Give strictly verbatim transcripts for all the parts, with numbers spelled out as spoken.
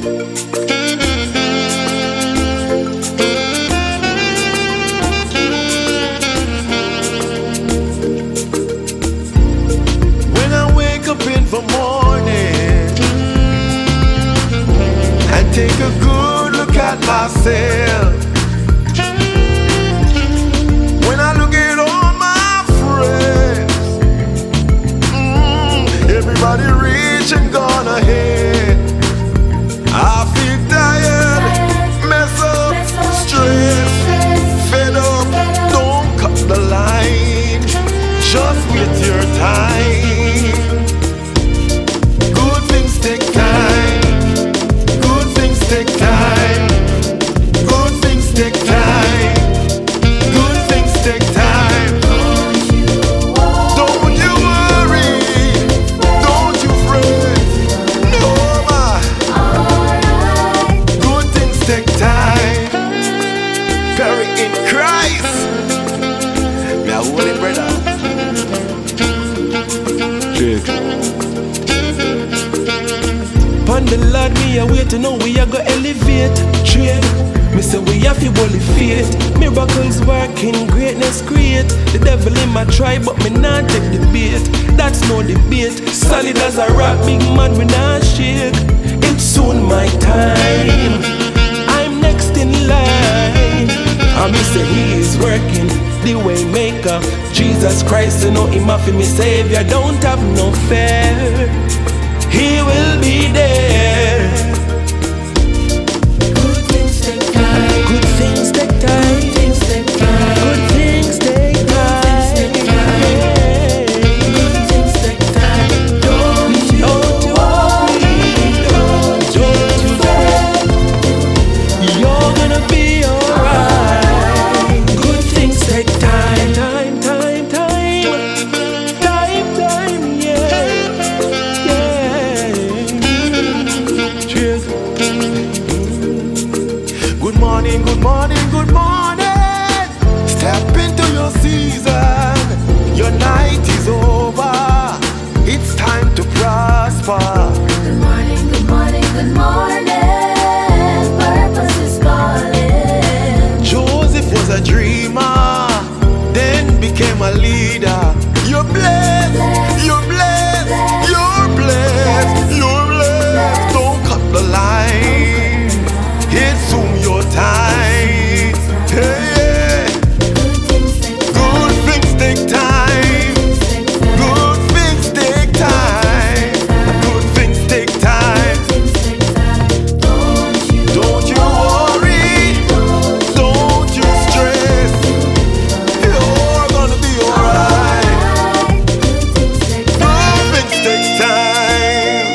Take a good look at myself. When I look at all my friends, mm, everybody rich and gone ahead. I feel tired, mess up, stressed, fed up. Don't cut the line, just wait your time. Good things take time. Take time, good things take time, good things take time. Don't you worry, don't you fret, no ma. Good things take time. Very in Christ. Me a holy brother. Traig. On the Lord, me a wait to know we a go elevate. Traig, me say we have to bully faith. Miracles working, greatness create. The devil in my tribe, but me not take the bait. That's no debate. Solid as a rock, big man, we not shake. It's soon my time. I'm next in line. I me say he is working, the way maker. Jesus Christ, you know him a fi me savior. Don't have no fear. He will be there. Good things take time. Good things take time. Good things take time. Good things take time. Good things take time. Don't you worry. Don't you fret. You're gonna be alright. Good things take time. Time, time, time. Time, time, yeah. Good morning, good morning, good morning. Step into your season. Your night is over. It's time to prosper. Good morning, good morning, good morning. Purpose is calling. Joseph was a dreamer, then became a leader. You're blessed, you're blessed, you're blessed, you're blessed. Don't cut the line. It's soon your time. Hey, good things take time. Good things take time. Good things take time. Don't you worry. Don't you stress. You're gonna be alright. Good things take time.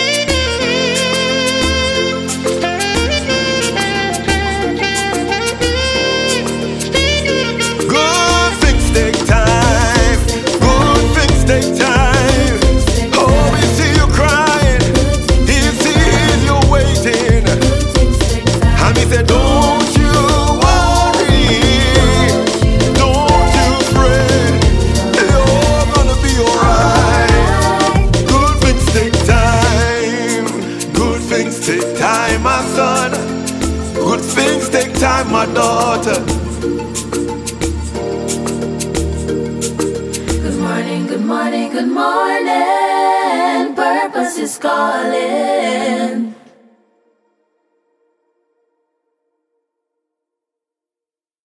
Good things take time. Good things take time. Oh, we see you crying. He sees you waiting. And he said, don't you worry. Don't you fret. You're gonna be alright. Good things take time. Good things take time, my son. Good things take time, my daughter. Good morning, good morning, good morning. Purpose is calling.